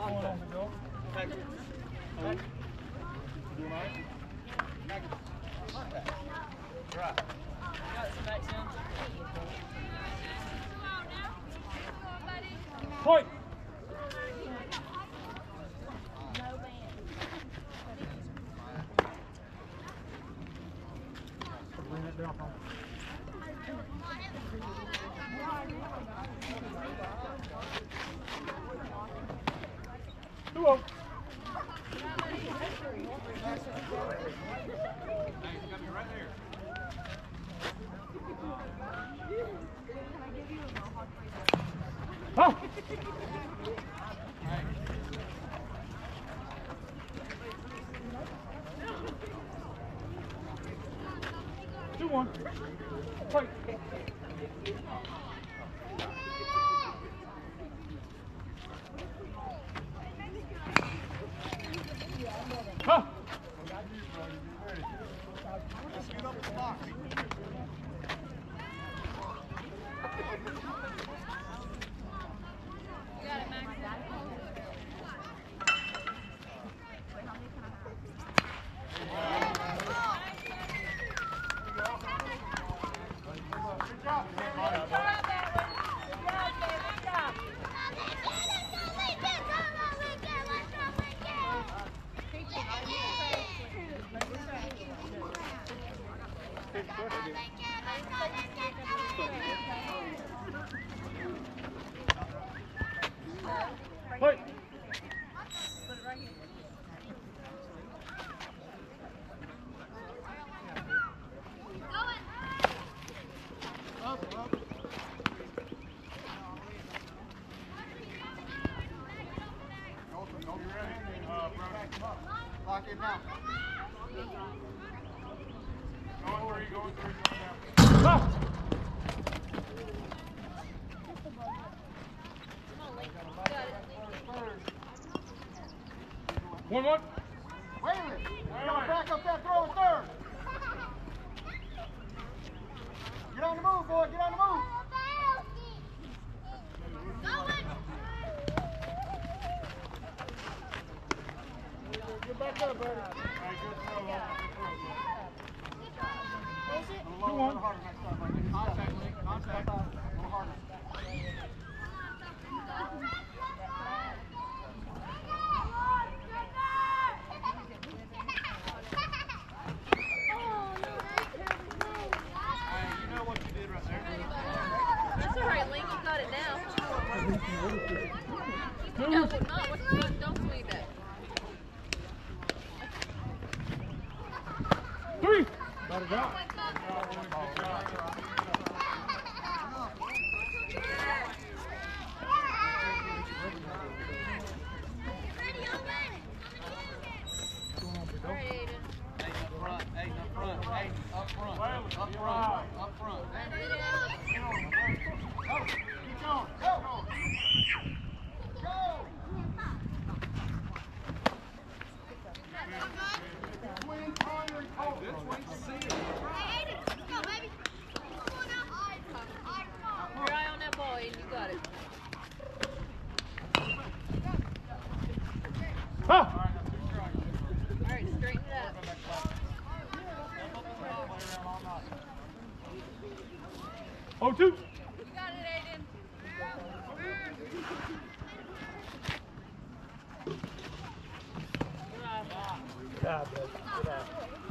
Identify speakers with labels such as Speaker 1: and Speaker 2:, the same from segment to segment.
Speaker 1: Point. Bring it down. 2-0. Oh. 2-1. Fight. Huh.
Speaker 2: Let's get up the box.
Speaker 3: You got it, Max.
Speaker 1: 1-1.
Speaker 2: Waylon, come back up that throw in third. Get on the move, boy. Get on the move. Get back up, buddy. A little harder next time, buddy. Contact, Link. Contact. A little harder.
Speaker 3: No, it's not. Don't swing that.
Speaker 1: 3. Got it out. Oh, 2.
Speaker 3: You got it, Aiden.
Speaker 1: Good job, bud. Good job.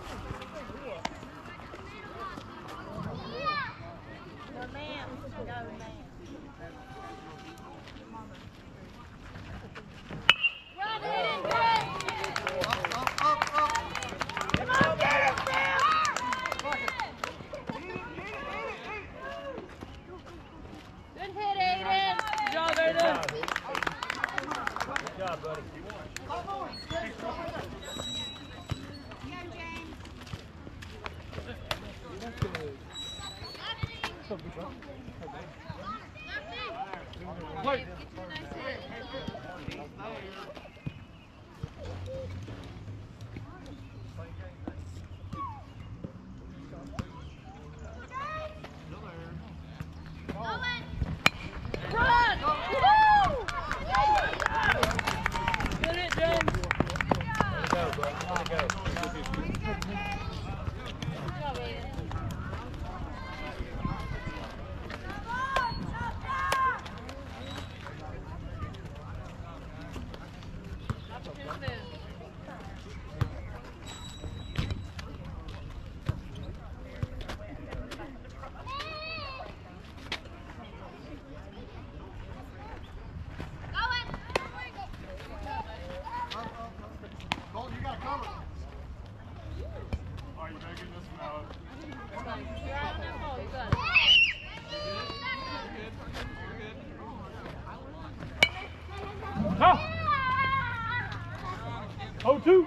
Speaker 3: Go, man. Go, man. Run, Aiden, good.
Speaker 2: Up.
Speaker 3: Come on, get it, Sam. Good hit, Aiden. Good job, Aiden.
Speaker 1: Good job, buddy. bro. Way to go.
Speaker 3: Good job, Aiden.
Speaker 2: Colton, you got to cover.
Speaker 1: Oh, you better get this one out.
Speaker 3: You're out on that ball. You got it.
Speaker 1: Huh? 0-2.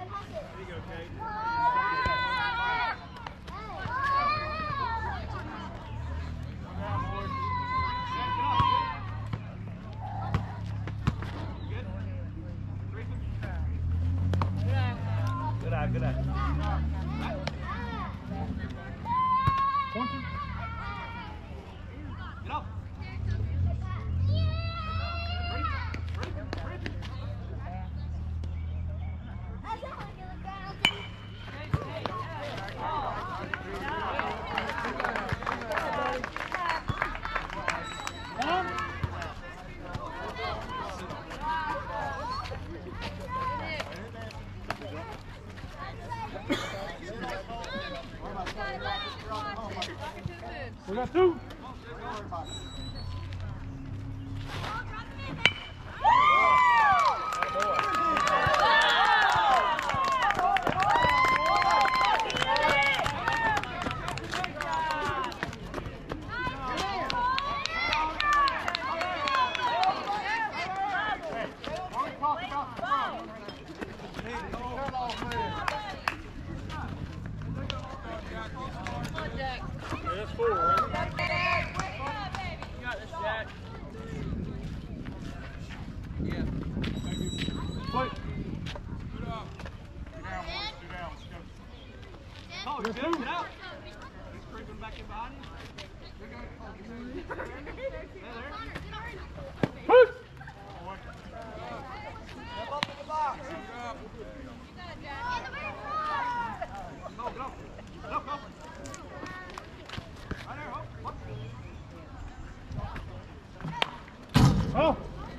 Speaker 1: Good eye, good eye. 1-2.
Speaker 2: Get up.
Speaker 1: We got 2. That's 4, right?
Speaker 2: You got this, Jack.
Speaker 1: Play.
Speaker 2: Good up.
Speaker 1: Two down, boys. 2 down. Let's go.
Speaker 2: Oh,
Speaker 1: Yes,
Speaker 2: get
Speaker 1: sir.
Speaker 2: out. He's creeping back in behind you.
Speaker 1: Push.
Speaker 2: Step up in the box. Go, go. Go, go. Right there, Hope. What?
Speaker 1: Oh.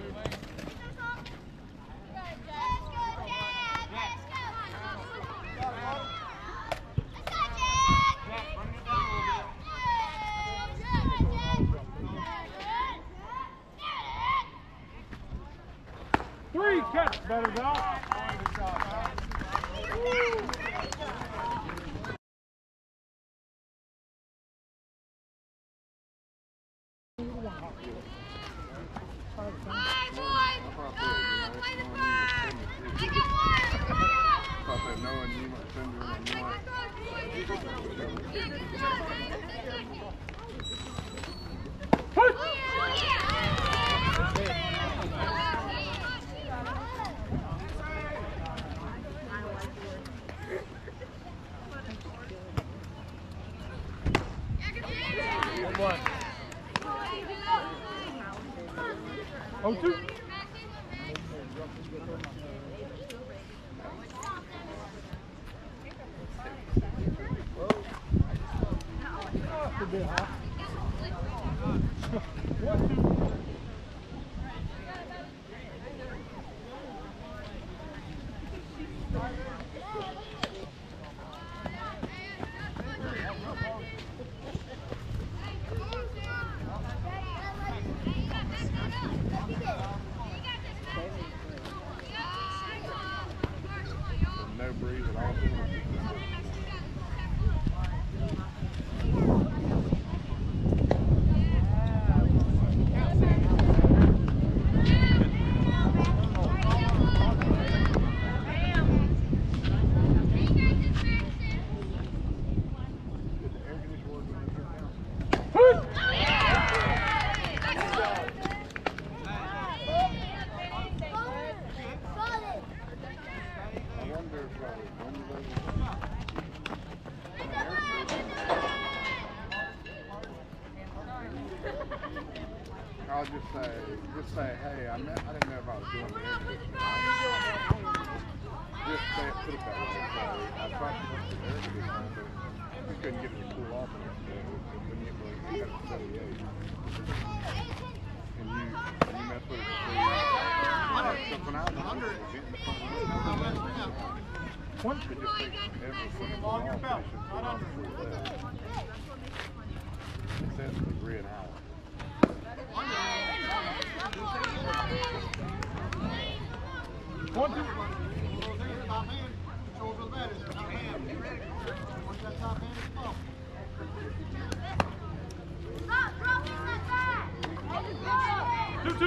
Speaker 1: Three catch, better dog. One. 0-2. Could be hot. 1-2.
Speaker 4: No breeze at all. I'll just say, hey, I didn't know if I was doing the air conditioning. just can't put it that way. So I tried to get there to get home, but we couldn't get it to cool off enough. So we couldn't get really got it to 78. And you mess with it for 3 hours. So when I was under it, getting the front of once it just takes forever for it to cool off, it should cool off before you left. It says a degree an hour.
Speaker 1: One, two. Two.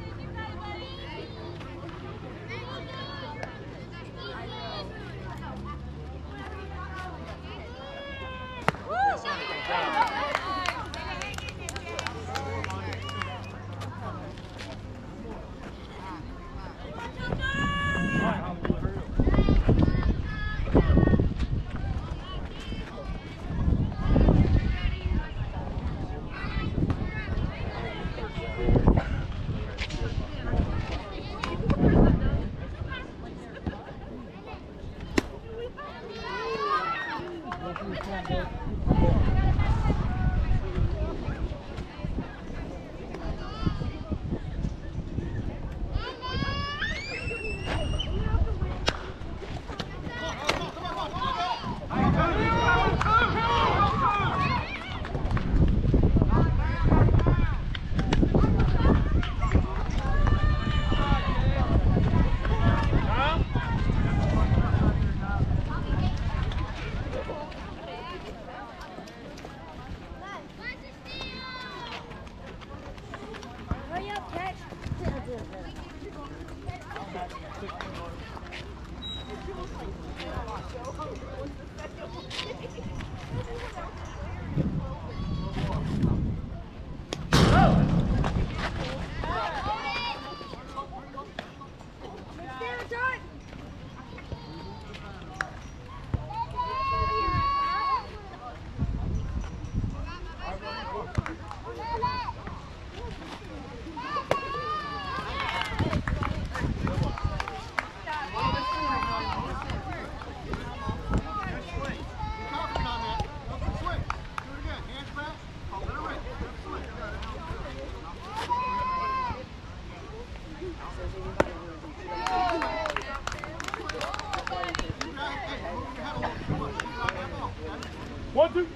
Speaker 1: One, two.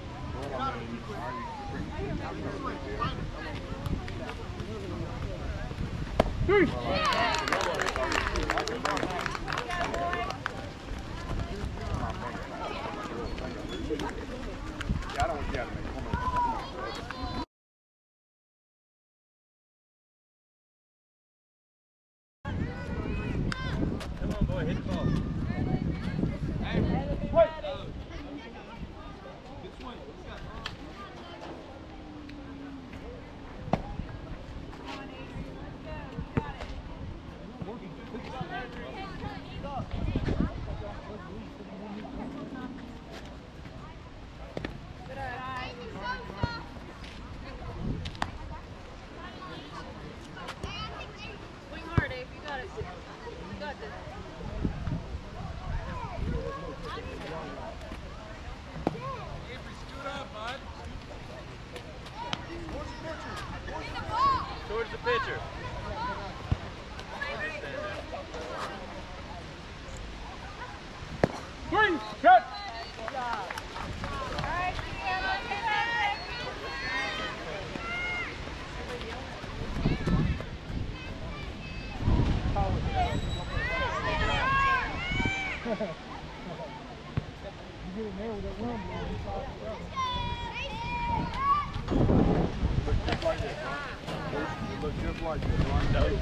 Speaker 1: Three.
Speaker 4: I don't get it.
Speaker 1: Come on, boy, hit the ball. Hey,
Speaker 3: Wait.
Speaker 2: Good swing.
Speaker 3: Swing hard, Dave. You got it. You got this.
Speaker 1: towards the pitcher.
Speaker 2: Three, cut. You get in there with that wind blowing, you saw it
Speaker 4: Look just like this, huh? It looks just like this, right? No.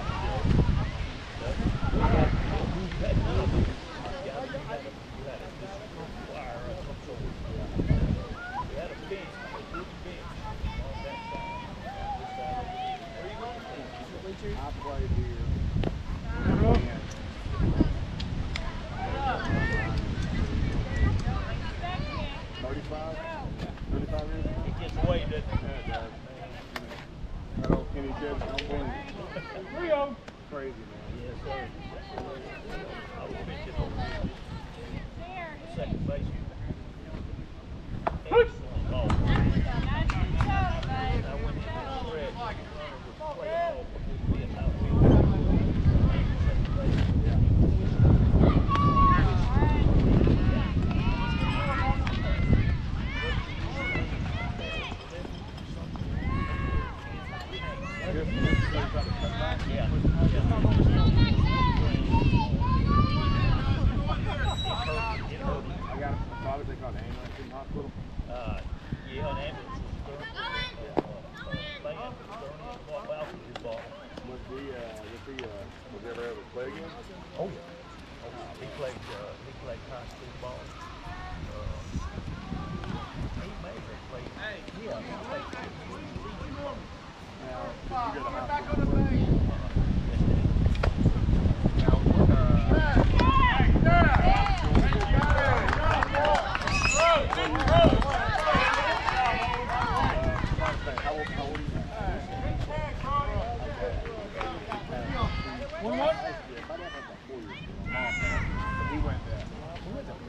Speaker 4: I played here. 35 years ago?
Speaker 1: It gets away, doesn't it?
Speaker 4: Yeah, it does. That old Kenny Judge, don't believe it.
Speaker 2: Rio.
Speaker 4: Crazy, man.
Speaker 1: Yes, sir. I was pitching over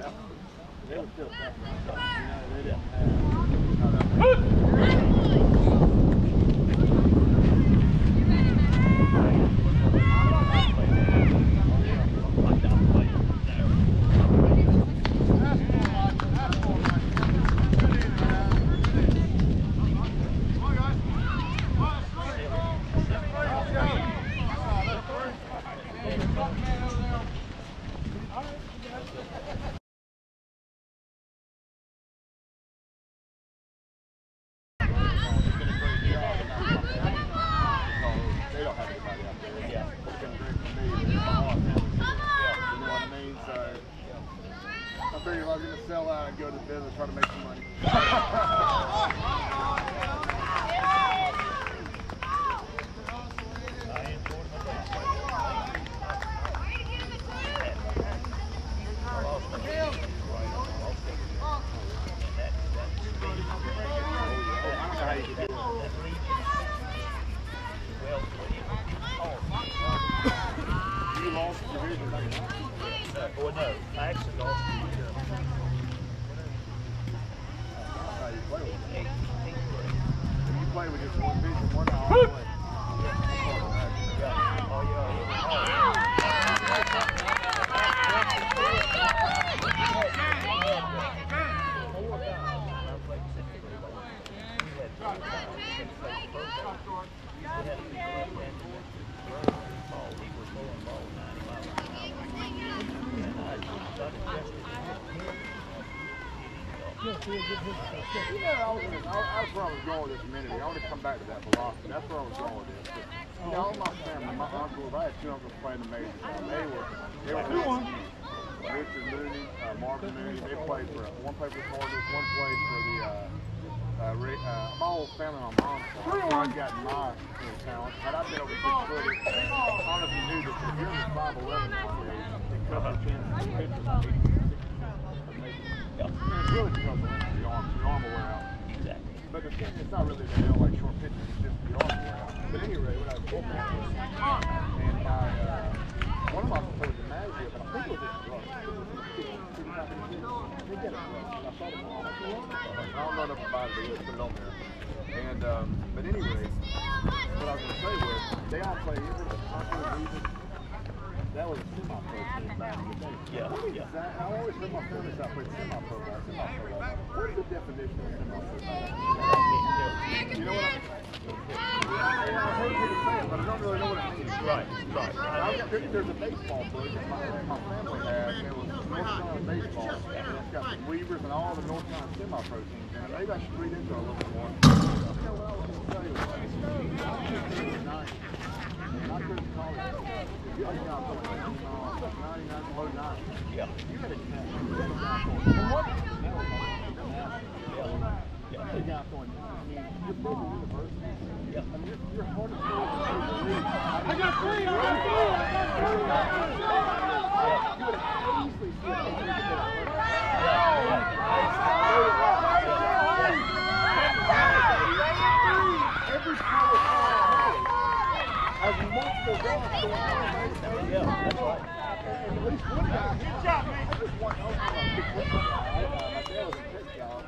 Speaker 4: They were still tough. They don't have anybody out there. Yeah. It's going to drink from me. You know what I mean? So I figured if I was going to sell out, I'd go to the business and try to make some money. You lost your vision.
Speaker 5: Well, no, I actually lost the
Speaker 4: That's how you play with it. If you play with just one vision, one hour play. You know, that's where I was going with this a minute ago. I want to come back to that velocity. That's where I was going with this. But, you know, all my family, my uncles, I had two uncles playing the majors. They were Richard Mooney, Marvin Mooney. They played for one played for Cardinals, one played for the my whole family on my mom's side. I got my talent. Had I been over 6 foot, I don't know if you knew this, but if you're in the 5'11", it covers the chance of pitchers. And it's really because of the arm will wear out.
Speaker 5: Exactly.
Speaker 4: But the thing, it's not really that they don't like short pitches, it's just the arm will wear out. But anyway, when I was bullpen, and one of my was a manager, but I think it was this drug. They get it drug. I saw the ball. I don't know enough about it, but let's put it on there. And, but anyway, what I was going to say was, they all play, that was a semi-pro team back in the day.
Speaker 5: Yeah.
Speaker 4: I always heard my family say I played semi-pro ball. What's the definition of semi-pro ball? You know what I mean? I've heard people say it, but I don't really know what it means.
Speaker 5: Right.
Speaker 4: There's a baseball book that my family had. It was North Carolina baseball. And it's got the Weavers and all the North Carolina semi-pro teams in it. Maybe I should read into it a little bit more. You know what I was going to tell you was, I was in the 90s, and I couldn't call it. You had a guy going 99, low 90s.
Speaker 5: Yeah.
Speaker 4: You had a guy going, what? The guy going, you're big university.
Speaker 5: Yeah.
Speaker 4: I mean, you're hard to throw in the league.
Speaker 2: I got three.
Speaker 4: You would have easily seen every college as much as they're going.
Speaker 5: Yeah, that's right.
Speaker 4: And at least one guy. Good job, man. I just want to know my dad was a tech job.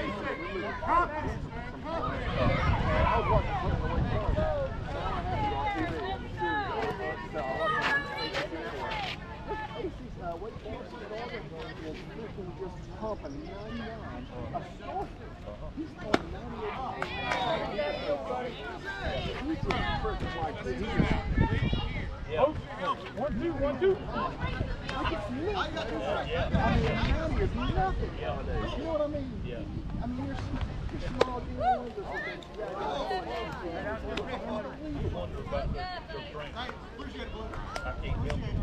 Speaker 4: I was watching football away from him. And I have to go on TV and the series. So I watch him on ABC anyway. This Wake Forest at Auburn is freaking just pumping 99. A starter. He's throwing 98. He's just freaking like this.
Speaker 5: Yeah.
Speaker 2: 1, 2.
Speaker 4: Like it's nothing. I mean, County is nothing nowadays. You know what I mean?
Speaker 5: Yeah.
Speaker 4: I mean, you're small deals or something.
Speaker 5: You wonder about the train. I can't help it.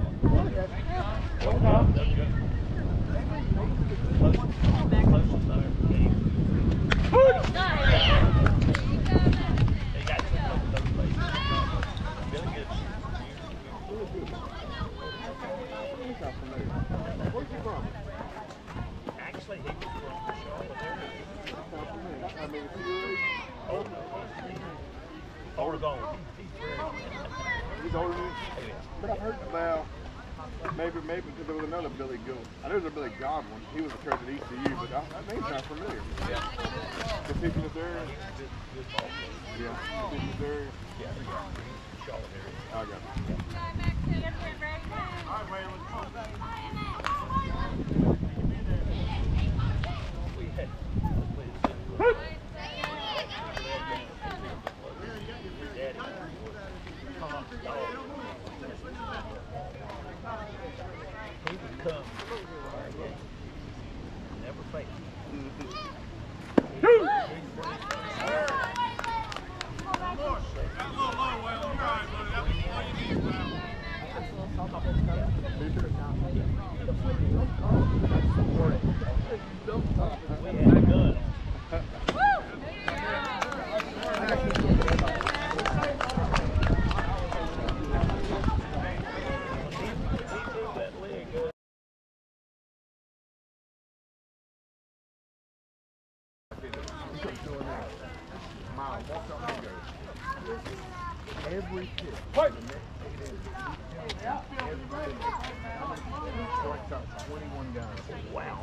Speaker 4: Where's he from?
Speaker 5: Actually, he was from Charlotte area.
Speaker 4: I mean, is he your age?
Speaker 5: Oh, no. Oregon.
Speaker 4: He's older than you?
Speaker 5: Yeah.
Speaker 4: But I've heard, well, Maybe because there was another Billy Gill. I know there's a Billy Godwin. He was a coach at ECU, but that name sounds familiar.
Speaker 5: Yeah.
Speaker 4: The teacher was there.
Speaker 5: Good ball player.
Speaker 4: Yeah. The teacher was there.
Speaker 5: Yeah. Charlotte area.
Speaker 4: I got it.
Speaker 1: All right, Waylon, come on.
Speaker 5: We had he would come never fail. We had a gun.
Speaker 4: Every kid.
Speaker 1: Wait.
Speaker 4: Strikes out 21 guys.
Speaker 5: Wow.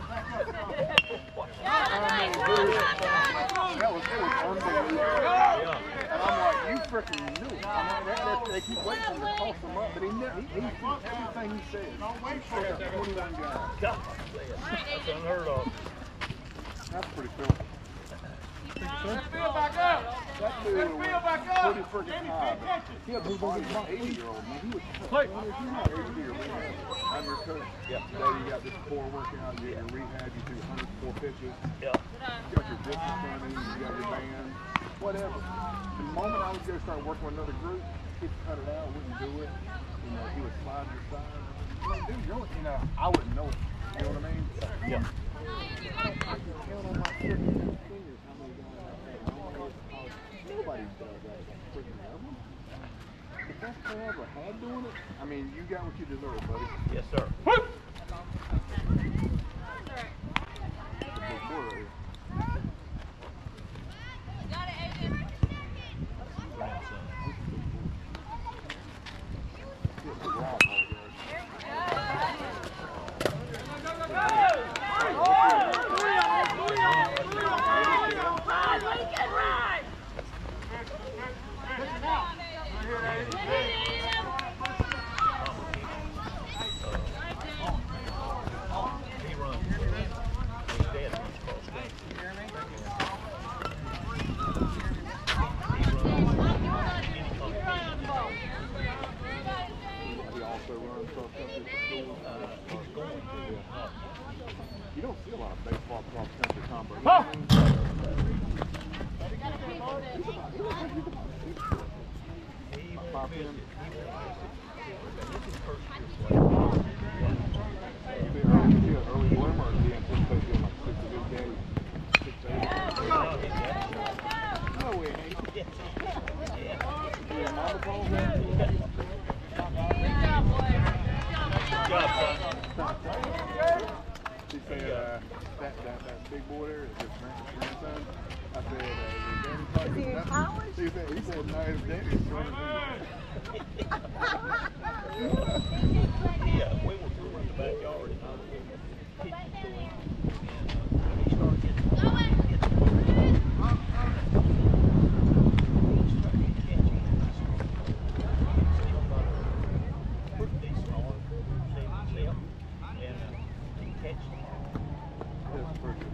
Speaker 4: It was unbelievable.
Speaker 5: Yeah.
Speaker 4: And I'm like, you freaking knew it. I mean, they keep waiting for him to toss him up, but he never, everything he says. He strikes out 21 guys.
Speaker 5: God, that's unheard of.
Speaker 4: That's pretty cool.
Speaker 1: Field back up.
Speaker 4: That dude was
Speaker 1: Field back up.
Speaker 4: pretty freaking high. He had the body of an 80-year-old, man. He was
Speaker 1: Play.
Speaker 4: if you're not ready to do your rehab, I'm your coach.
Speaker 5: Yeah.
Speaker 4: Today you got this core workout, you got your rehab, you do 104 pitches.
Speaker 5: Yeah.
Speaker 4: You got your distance running, you got your band, whatever. The moment I was going to start working with another group, he'd cut it out, wouldn't do it. You know, he would slide to the side. Like, dude, you know, I wouldn't know it. You know what I mean?
Speaker 5: Yeah.
Speaker 4: I can count on my freaking fingers how many guys I've had. Nobody does that freaking ever. The best player I ever had doing it, I mean, you got what you deserve, buddy.
Speaker 5: Yes, sir.
Speaker 4: The big boy right here. It's a raw ball, guys.
Speaker 5: He runs. His dad runs cross country.
Speaker 4: He also runs cross country for school.
Speaker 5: He's going to.
Speaker 4: You don't see a lot of baseball cross country combo.
Speaker 1: Huh.
Speaker 5: He won't
Speaker 4: Pop
Speaker 5: miss
Speaker 4: in.
Speaker 5: it. This is his first year playing.
Speaker 4: Is he an early bloomer or does he anticipate doing like 6 a good game? 6 to 8? No way, Hank.
Speaker 5: Yes.
Speaker 4: Is he a mama ball?
Speaker 5: Good job, son.
Speaker 4: She said, that big boy there is his grandson. I said, your daddy talking?
Speaker 6: Is he in college?
Speaker 4: He said, no, his daddy's shorter than
Speaker 5: Yeah, we were through in the backyard and I was pitching to him. And he started getting catching. Pretty decent arm, saved himself, and he catched him.
Speaker 4: That's perfect.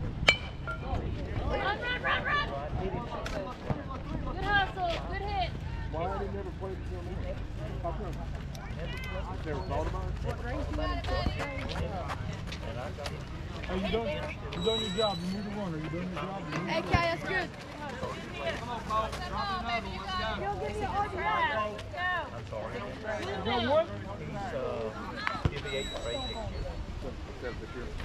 Speaker 3: Run!
Speaker 5: Hit him.
Speaker 3: Good hustle, good hit.
Speaker 4: Why had he never played until now? How come? Never thought about it?
Speaker 5: And I got him.
Speaker 1: Hey, you done your job. You need to run. Are you doing your job?
Speaker 3: Hey, Kay, that's good.
Speaker 2: Come on, Paul. Drop another one. Let's go.
Speaker 3: You'll give me an autograph. Go.
Speaker 5: I'm sorry.
Speaker 1: You got what?
Speaker 5: He'll be 8th grade next year.
Speaker 4: Except this year.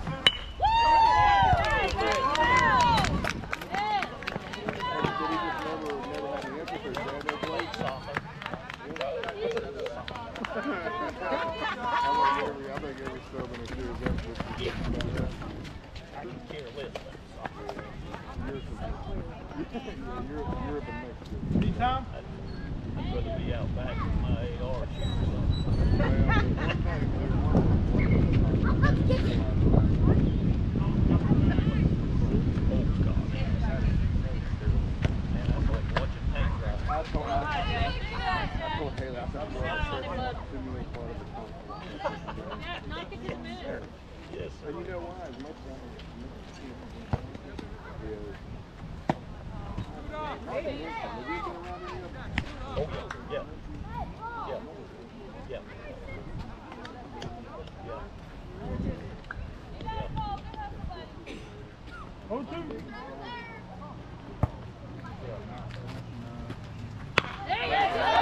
Speaker 4: Did he just never had an interest or his dad never played?
Speaker 5: Soccer.
Speaker 4: I think every sub in his year is interest.
Speaker 5: Yeah. I can care less about soccer.
Speaker 4: You're the next year.
Speaker 1: Need time?
Speaker 5: I I'd rather be out back with my AR shooting something. Oh, God. Man, that's like watching paint dry.
Speaker 4: I told Haley, I said, I'm going to simulate part of the conflict.
Speaker 3: Knock it to the middle.
Speaker 5: Yes, sir.
Speaker 4: And you know why? As much as
Speaker 5: Oh, yeah. Yeah. Yeah. Yeah.
Speaker 1: Oh, two.
Speaker 3: There you go.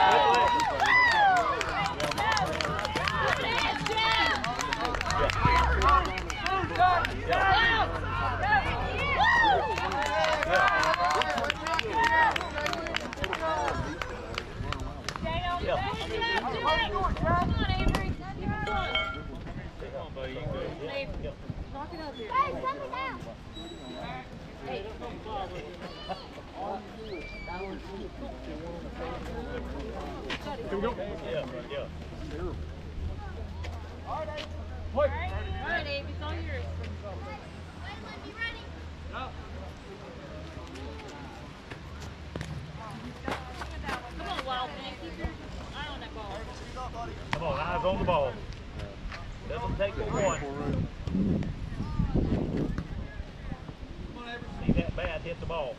Speaker 3: Knock it up here. Hey, send it down. Hey.
Speaker 1: Here we go.
Speaker 5: Yeah, yeah.
Speaker 3: All right, Abe, it's all yours. Come on, Wild Man, keep your eye on that ball.
Speaker 5: Come on, eyes on the ball. Doesn't take but one. See that bat hit the ball.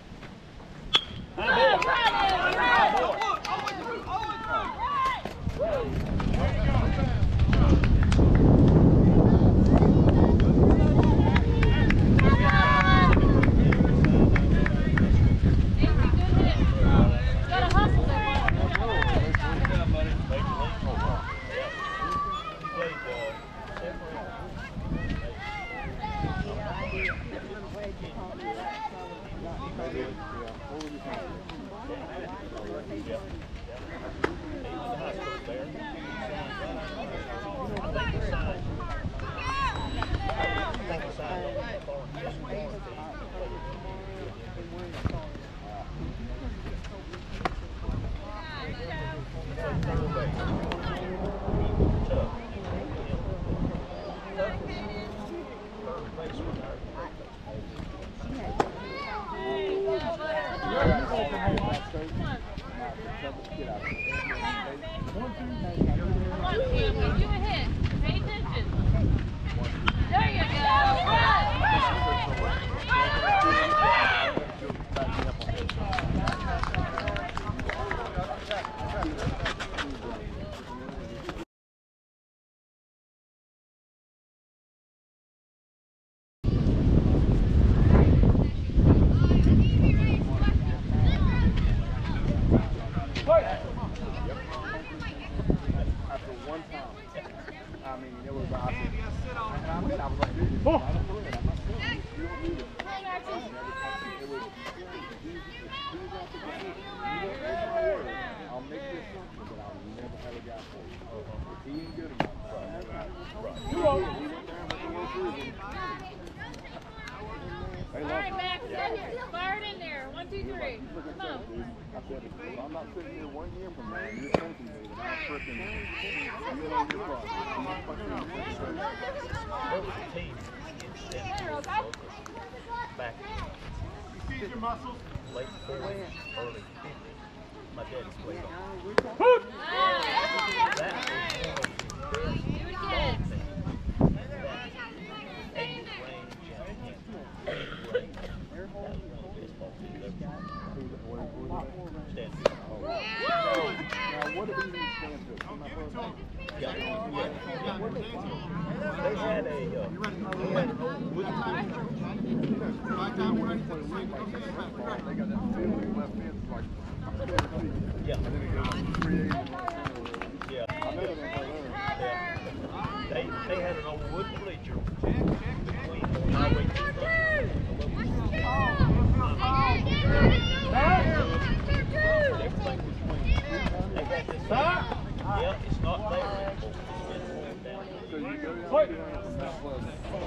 Speaker 3: Alright, Max, fire it in there. 1, 2, 3. Come on.
Speaker 4: I said, I'm not sitting here 1 year from now and you're thanking me that I'm freaking you know your problem.
Speaker 5: There was a team in back
Speaker 1: Seize your muscles.
Speaker 5: late 40s, early 50s. My dad's played on. That was one of the best
Speaker 3: Do it again.
Speaker 5: age range and range. That was one of the best ball teams ever. Stanford.
Speaker 4: Now, what do we need Stanford?
Speaker 5: Yeah. They had a wooden
Speaker 4: They got that field in left end, it's like,
Speaker 5: yeah.
Speaker 4: and then it goes 380.
Speaker 5: Yeah.
Speaker 4: I know they don't play there.
Speaker 5: Yeah. They had an old wooden bleacher between highway 2 everything between. They had this. Yeah, it's not there anymore. It's been pulled down.
Speaker 4: So you go down from that plus,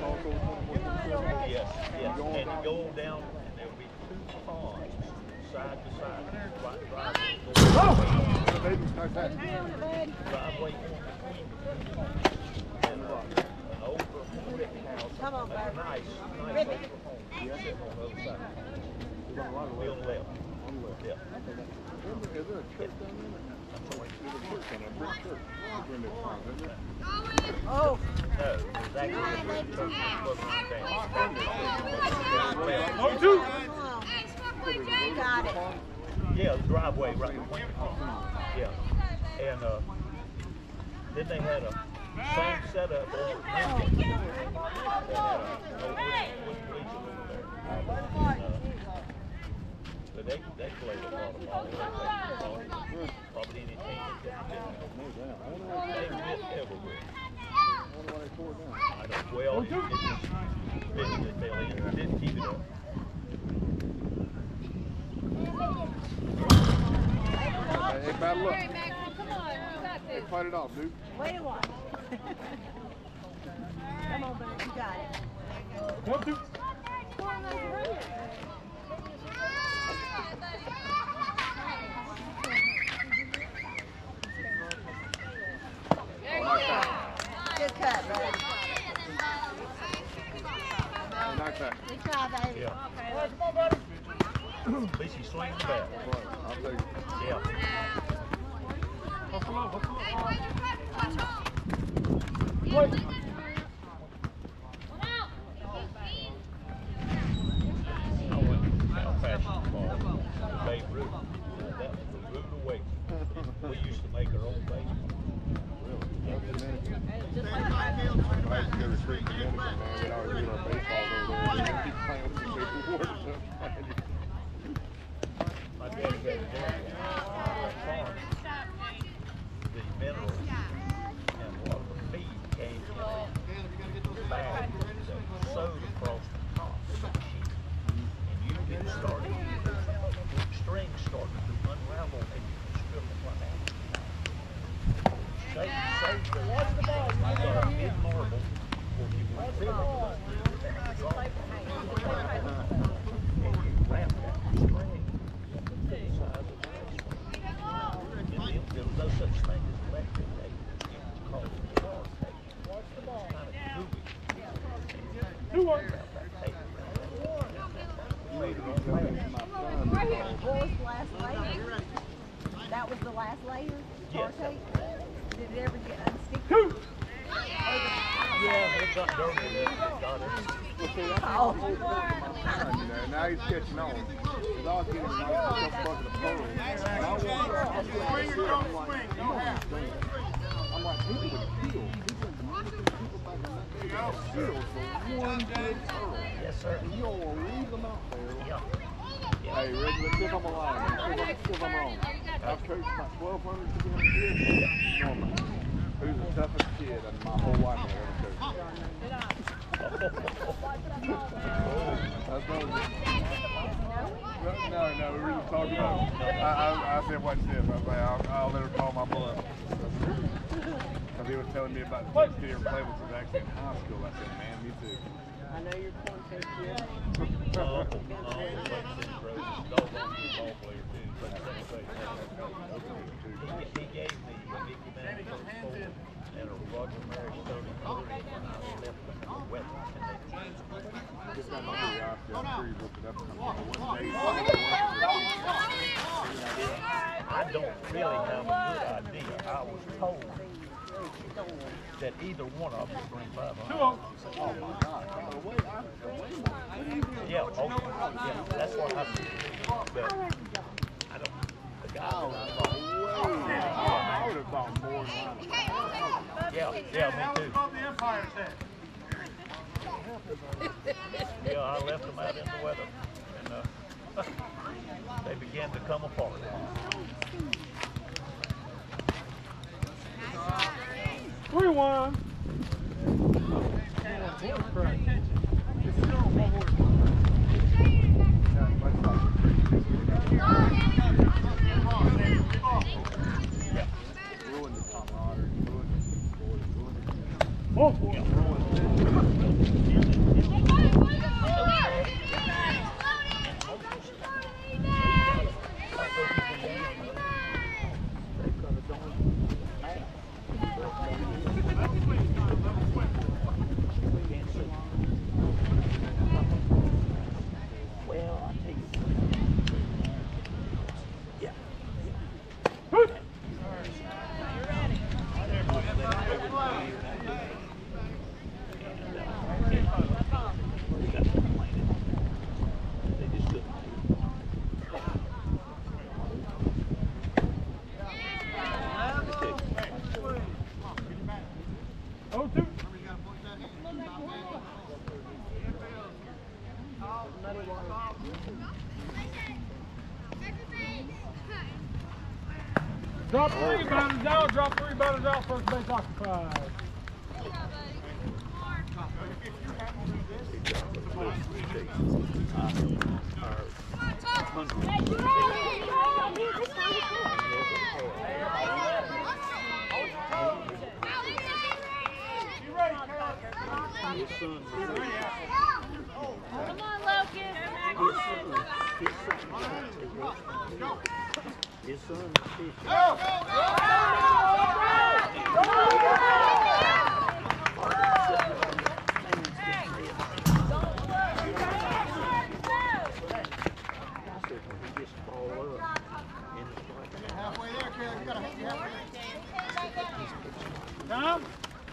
Speaker 5: Yes, yes. And you go on down, and there'll be 2 ponds side to side. Right,
Speaker 4: baby. Nice hat.
Speaker 5: Driveway and an old brick house.
Speaker 3: Come on,
Speaker 5: A
Speaker 3: baby.
Speaker 5: nice
Speaker 3: Rip it.
Speaker 5: home sitting on the other side.
Speaker 4: It's on the right or
Speaker 5: Be on
Speaker 4: left?
Speaker 5: the left.
Speaker 4: On the left.
Speaker 5: Yeah.
Speaker 4: Is there a church down there? There's a church down there, a brick church. Between the farms, isn't there?
Speaker 3: Oh.
Speaker 5: No, there's actually a brick church that's
Speaker 1: Oh, two.
Speaker 3: Got it.
Speaker 5: yeah, the driveway right between the farms. Yeah. And then they had a same setup over at Lincoln. They had a old wood bleacher over there. But they played a lot of ball. They played ball. Probably any team that did. They went everywhere. I don't, well, it just eventually fell in. It didn't keep it up.
Speaker 4: Hey, battle up.
Speaker 3: Come on, you got
Speaker 4: Hey,
Speaker 3: this.
Speaker 4: fight it off, dude.
Speaker 3: Wait a while. Come on, buddy, you got it.
Speaker 1: 1, 2.
Speaker 3: Good cut, buddy.
Speaker 4: Nice hat.
Speaker 3: Good try, baby.
Speaker 5: Yeah.
Speaker 1: Come on, buddy.
Speaker 5: At least he swings the bat.
Speaker 4: I'll take it.
Speaker 5: Yeah.
Speaker 1: Hustle up, hustle up.
Speaker 5: I went out fashioned ball. Babe Ruth. That was the rude awakening. We used to make our own baseball.
Speaker 4: I used to go to street Dominican, man. We'd always do our baseballs over there. We'd keep playing with the paperboard and stuff.
Speaker 5: My daddy had a dairy farm. The minerals and a lot of the feed came in bags that sewed across the top of the sheet. And you get started, the strings started to unravel and you can strip them right out. Save the big marble or you will fill it with and you wrap that string to the size of the there was no such thing as electric tape. It was called bar tape. Watch the ball. Kind of gooey.
Speaker 1: Two, 1.
Speaker 5: Wrap that tape around that. Later on,
Speaker 3: What was the last layer? That was the last layer? Tar
Speaker 5: Yes.
Speaker 3: tape? Did it ever get unsticky?
Speaker 1: 2.
Speaker 5: yeah, it got dirty. It got it.
Speaker 3: Oh.
Speaker 4: Now he's catching on. He's always getting a nice bucket of pole. And I want
Speaker 1: Swing or don't swing. Don't have.
Speaker 4: I'm like, people would kill. People back in that day would kill for one big pearl.
Speaker 5: Yes, sir.
Speaker 4: And you don't want to leave them out there.
Speaker 5: Yeah.
Speaker 4: Hey, Rick, let's see if I'm alive. Let's see if I'm wrong. I've coached about 1,200 kids. Norman, who's the toughest kid in my whole life I've ever coached. That's not no, we were just talking about it. I said, watch this. I was like, I'll let her call my bluff. Because he was telling me about the kids he ever played with was actually in high school. I said, man, me too.
Speaker 2: I know you're corn cake kid.
Speaker 5: He gave me a Mickey Mouse and a Roger Mary Stony when I left them in the weather.
Speaker 4: Just got my curiosity. I'm sure you looked it up sometime.
Speaker 5: I don't really have a good idea. I was told that either one of them would bring 500.
Speaker 1: 2.
Speaker 4: Oh my God.
Speaker 5: Yeah, okay. Yeah, that's what I said. But I don't, the guy that I thought,
Speaker 4: I would have thought more than
Speaker 5: yeah, me too.
Speaker 1: Above the Empire's head.
Speaker 5: Yeah, I left them out in the weather, and they began to come apart.
Speaker 1: 3-1.
Speaker 4: ruined the camaraderie, ruined the sport, ruined the
Speaker 1: Oh, Drop three, batters out. Drop three, batters out. First base occupied.
Speaker 6: Come on, Locust.
Speaker 5: His son is
Speaker 2: Halfway there, Caleb. You gotta be halfway there.
Speaker 1: Tom?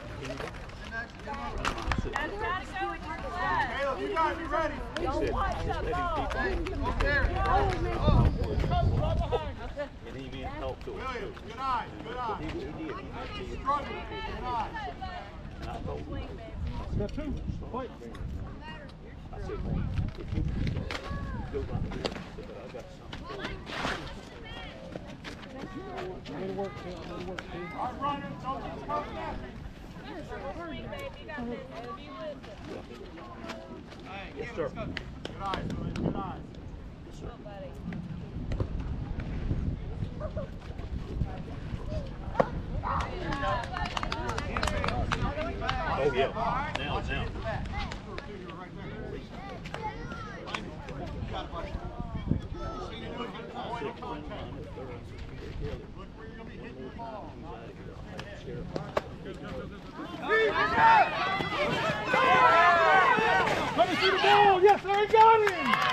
Speaker 2: Caleb, you gotta be ready.
Speaker 3: Don't watch that ball.
Speaker 2: Up there.
Speaker 5: and he even talked to him.
Speaker 2: Williams, good eye. Good eye.
Speaker 5: He did.
Speaker 2: He's struggling. Good eye.
Speaker 5: And I told him,
Speaker 1: Got two. Wait.
Speaker 5: I said, if you go right there, I said, I got something.
Speaker 1: Good work, Tim. Good work, Tim.
Speaker 2: All right, running. Don't just come back.
Speaker 5: Yes, sir.
Speaker 2: Good eyes, Williams. Good eyes.
Speaker 5: Yes, sir. Oh, yeah. Now.
Speaker 1: Let me see the ball. Yes, sir. He got him.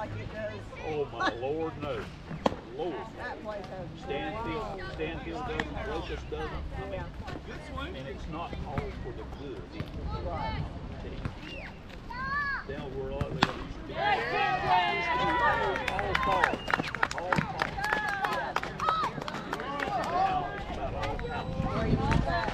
Speaker 3: like it does.
Speaker 5: Oh my Lord, no. Lord.
Speaker 3: That place has
Speaker 5: Stanfield doesn't, Locust doesn't. I mean, and it's not all for the good.
Speaker 3: Right.
Speaker 5: Down where all the used to be. All fall. All fall. Now it's about all house.
Speaker 3: Where you want that?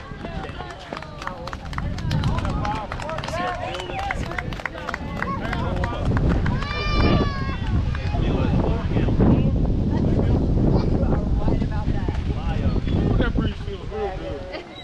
Speaker 4: That breeze feels real good.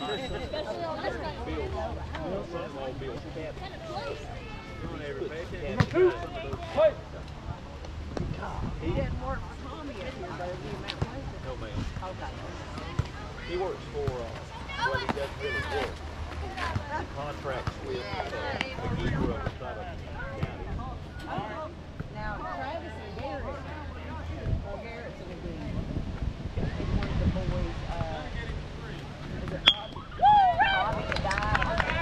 Speaker 3: He didn't work for Tommy up here, though. He met Lincoln.
Speaker 5: No, ma'am.
Speaker 3: Okay.
Speaker 5: He works for, well, he doesn't really work. He contracts with McGee Grove outside of county.
Speaker 3: Now, Travis and Garrett, well, Garrett's in a good one. And one of the boys, is it Bobby? Bobby that died.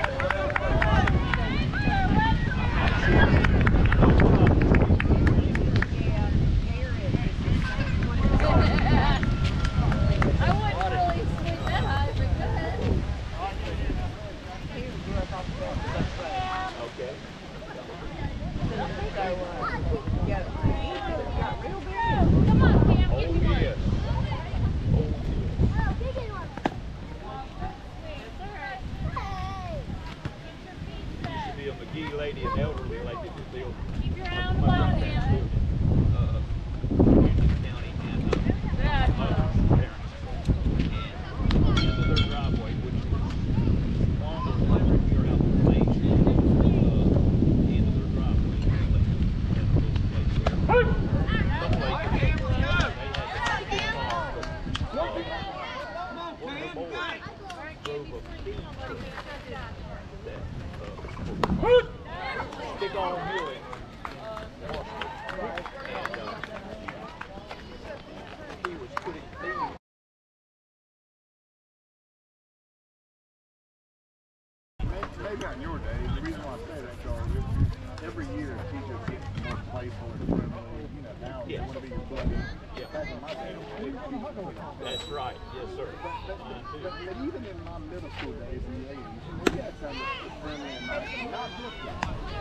Speaker 3: Yeah, Garrett is the same one.
Speaker 6: I wouldn't really sleep that high, but go ahead.
Speaker 3: He grew up off the bed.
Speaker 5: Okay.
Speaker 3: So, yeah, he got real big.
Speaker 6: Come on, Cam,
Speaker 5: Oh,
Speaker 6: give me one.
Speaker 5: yes. Oh, yes.
Speaker 6: It's all right.
Speaker 5: Used to be a McGee lady, an elderly lady that built
Speaker 6: Keep your eye on the ball, Cam.
Speaker 5: county and
Speaker 6: Yeah.
Speaker 5: parents. And into their driveway, which was long before we were out on the main street, into their driveway, and this place there. Some lady, they had to get off, but one of her boys drove a big truck that big old mule in and he was putting feed.
Speaker 4: Maybe on your day, the reason why I say that, Charles, is every year teachers get more playful and friendly. You know, now they want to be your buddy.
Speaker 5: Yeah.
Speaker 4: Back in my day,
Speaker 5: That's right, yes sir.
Speaker 4: but even in my middle school days in the 80s, we had some that was friendly and nice. And not this guy.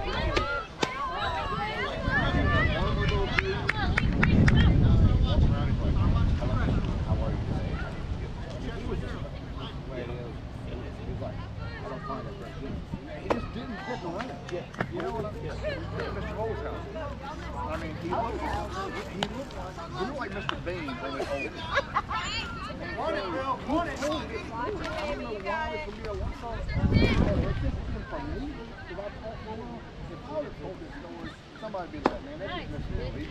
Speaker 4: One little dude walks around and goes, hello, how are you today? He was just way he was like, I don't find it very good. He just didn't stick around.
Speaker 5: Yeah.
Speaker 4: You know what I mean? Mr. Hole's house. I mean, he looked like Mr. Bean from his old.
Speaker 2: Morning, Bill. Morning.
Speaker 4: I don't know why it's going to be a one-song. It's just been from me, because I talk for a while. If I would have told this story, somebody would be like, man, that's just Mr. Bill.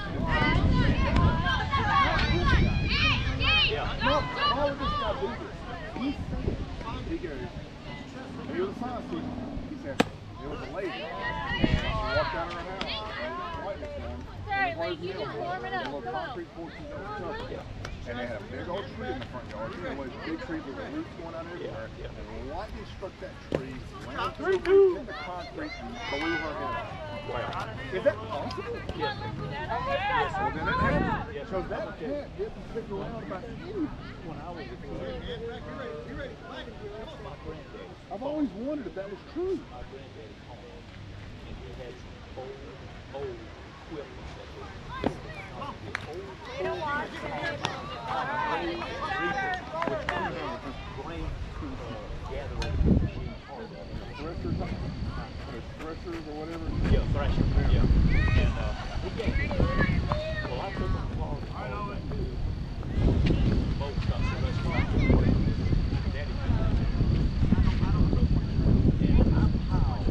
Speaker 4: Why would this guy do this? He said, he goes, he was a science teacher. He said, there was a lady, and she walked out of her house, and white was born.
Speaker 6: Sorry, Lee, you just warm it up.
Speaker 4: Little
Speaker 6: Come on.
Speaker 4: concrete porches on the top. And they had a big old tree in the front yard. You know, one of those big trees with the roots going out everywhere. And lightning struck that tree, ran through the roots in the concrete, and blew her head off.
Speaker 5: Wow.
Speaker 4: Is that possible?
Speaker 5: Yes.
Speaker 4: Well, then it happened. So that cat didn't stick around about you.
Speaker 5: When I was a kid, my granddaddy,
Speaker 4: I've always wondered if that was true.
Speaker 5: my granddaddy's home, and he had some old equipment that was
Speaker 4: Threshers or whatever.
Speaker 5: Yeah, thrasher. Yeah. And he gave me. Well, I took him to Florida. I know it. Both got the rest of my daddy. And I'm how.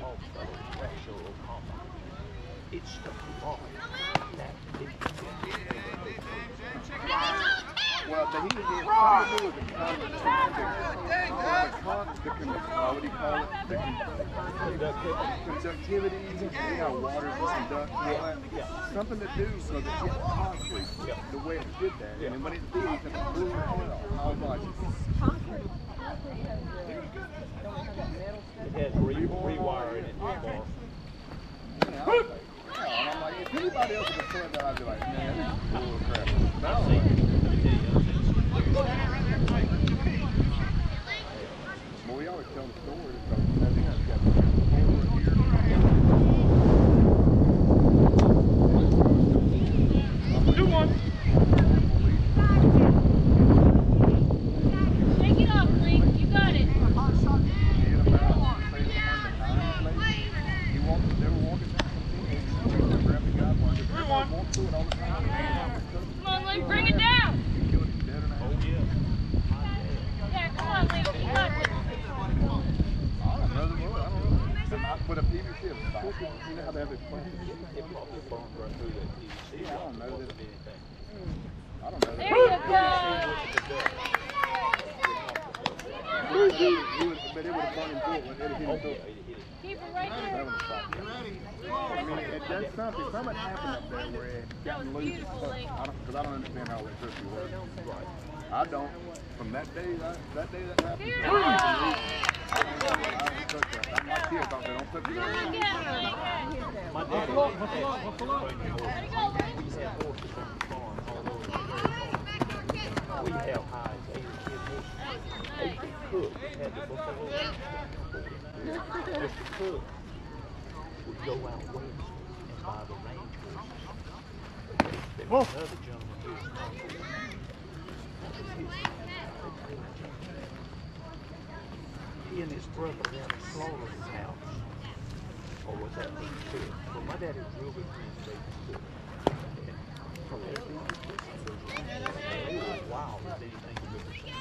Speaker 5: saw the fellow track show of combine. It stuck hard. That big.
Speaker 4: Well, he was something to do with the what do you call it? Conductivity, how water is conduct, all that. Something to do so that it gets concrete the way it did that. And then when it did, it blew my head off. I was like,
Speaker 5: It has rewire in it.
Speaker 4: yeah, and I'm like, if anybody else would have said that, I'd be like, man, this is bull crap. But I was like, well, we always tell the story, so I think I've got
Speaker 1: Do one.
Speaker 6: Shake it off, Link. You got it. Come on, Link. Bring it down.
Speaker 5: Oh, yeah.
Speaker 6: Yeah, come on, Link. You got this.
Speaker 4: With a PVC, you know how they have this plan?
Speaker 5: It probably burned right through that PVC.
Speaker 4: I don't know that.
Speaker 5: Anything.
Speaker 4: I don't know.
Speaker 6: There you go.
Speaker 4: But it would have burned him through it.
Speaker 6: Keep it right
Speaker 4: That
Speaker 6: there.
Speaker 4: would have stopped it. I mean, it does something. Something happened up there where it got loose.
Speaker 6: beautiful, Link.
Speaker 4: Because I don't understand how electricity works. I don't. From that day that happened.
Speaker 6: Beautiful.
Speaker 4: I don't touch that. My kids don't say, don't touch it.
Speaker 6: Again,
Speaker 5: My daddy
Speaker 6: Let it go, Link.
Speaker 5: we have horses on the farm all over the area. We have hides, 8 or 10 horses. 8 Cook had the buffalo. Mr. Cook would go out west and buy the range horses. There was another gentleman who was he and his brother had a slaughterhouse house. Or was that Big Cook? Well, my daddy was real good friends with Big Cook. And from their business, they were wild as anything you've ever seen.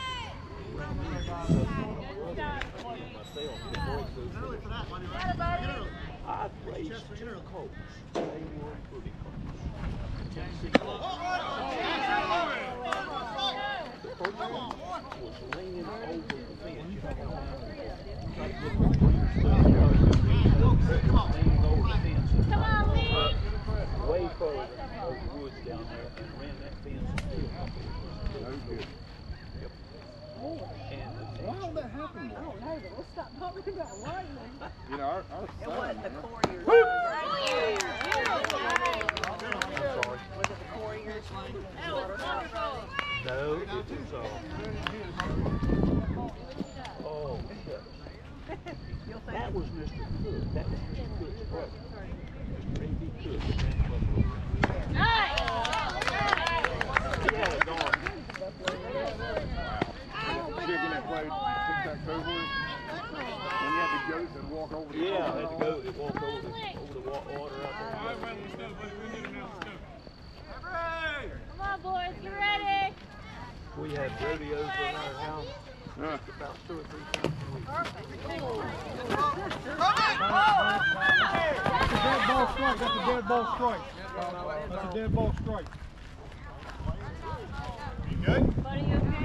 Speaker 5: I've raised 2 colts. They were pretty colts. Tennessee colts. The first one was leaning over the fence. You know how try to get the green stuff leaning over the fence.
Speaker 6: Come on, Link.
Speaker 5: Way further over the woods down there and ran that fence and killed my boy.
Speaker 4: No good.
Speaker 5: And
Speaker 4: Why don't that happen
Speaker 3: I
Speaker 4: more?
Speaker 3: don't know, but let's stop talking about lightning.
Speaker 4: You know, our
Speaker 3: It
Speaker 4: son,
Speaker 3: wasn't the
Speaker 4: man,
Speaker 3: couriers.
Speaker 5: I'm sorry.
Speaker 3: Was it the couriers?
Speaker 6: That was wonderful.
Speaker 5: No, it was oh,
Speaker 3: You'll think
Speaker 5: that was Mr. Cook. That was Mr. Cook's brother. Mr. A.B. Cook.
Speaker 6: Nice.
Speaker 5: He had a garden.
Speaker 4: chicken that played tic-tac-toe with, and you had the goats that walk over the
Speaker 5: Yeah, I had to go and walk over the water out there.
Speaker 1: All right, well, let's go, buddy. We need to know. Let's go.
Speaker 6: Come on, boys. Get ready.
Speaker 5: We had rodeos in our house about 2 or 3 times a week.
Speaker 1: Dead ball strike. That's a dead ball strike. That's a dead ball strike. You good?
Speaker 6: Buddy, you okay?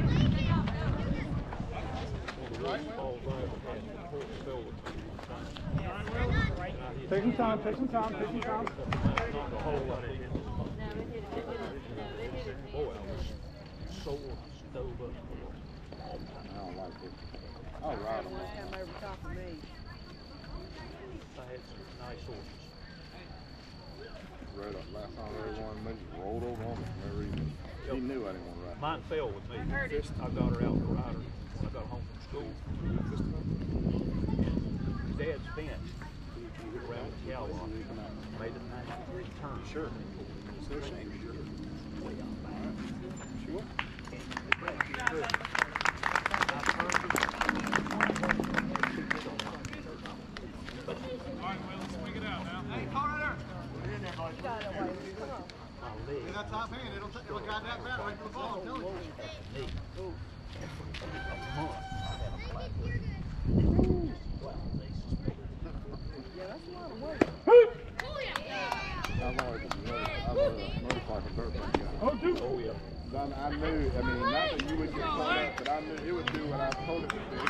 Speaker 1: Take some time. Take some time. Take some time.
Speaker 5: Boy, I was sore, stove up.
Speaker 4: I don't like it. I'll ride them.
Speaker 3: come over top of me.
Speaker 5: I had some nice horses.
Speaker 4: Rode up last time I rode one, they just rolled over on me for no reason. He knew I didn't want to ride.
Speaker 5: Mine fell with me. I got her out to ride her when I got home from school. Dad's fence around the cow lot made a 90-degree turn.
Speaker 4: Sure. So shame.
Speaker 5: Way out back.
Speaker 4: Sure.
Speaker 1: All right, well, let's swing it out now.
Speaker 2: Hey, Carter! Get in there, buddy. That's top hand. It'll guide that bat right to the ball. I'm telling you.
Speaker 5: A month, I had a black
Speaker 4: I've always motorcycle dirt bike guy.
Speaker 1: Oh, dude.
Speaker 5: Oh, yeah.
Speaker 4: I knew, I mean, not that you would get caught up, but I knew it would do what I told it to do.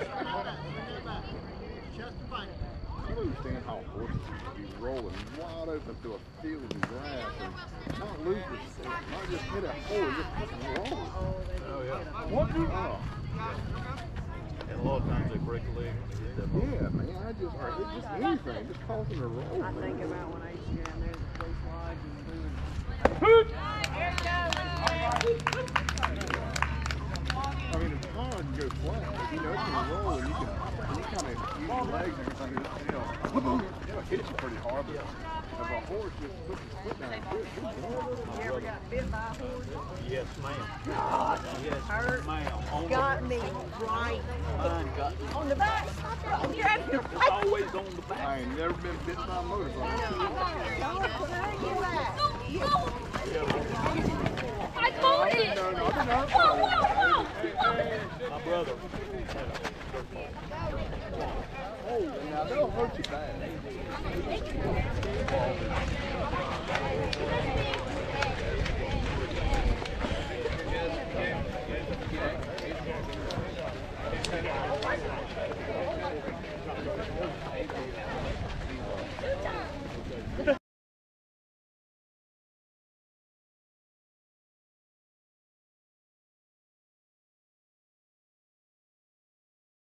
Speaker 4: I don't understand how horses can be rolling wide open through a field of grass and not lose the not just hit a hole, just roll.
Speaker 5: Oh, yeah.
Speaker 1: What, dude?
Speaker 4: Oh.
Speaker 5: And a lot of times they break a leg when they hit that ball.
Speaker 4: Yeah, man, it's just anything, just causing a roll.
Speaker 3: I think about when I used to go down there to the police lodge and doing.
Speaker 4: I mean, it's hard to go flat, but you know, it's going to roll and you kind of use your legs and everything, it'll hit you pretty hard. But if a horse just puts his foot down,
Speaker 3: You ever got bit by a horse?
Speaker 5: Yes, ma'am.
Speaker 3: God,
Speaker 5: Yes,
Speaker 3: hurt.
Speaker 5: ma'am.
Speaker 3: Got me right
Speaker 5: Mine got me.
Speaker 3: on the back. You're having your
Speaker 5: It's always on the back.
Speaker 4: I ain't never been bit by a motorcycle.
Speaker 6: I caught it!
Speaker 5: My brother.
Speaker 4: Oh, now they'll hurt you bad.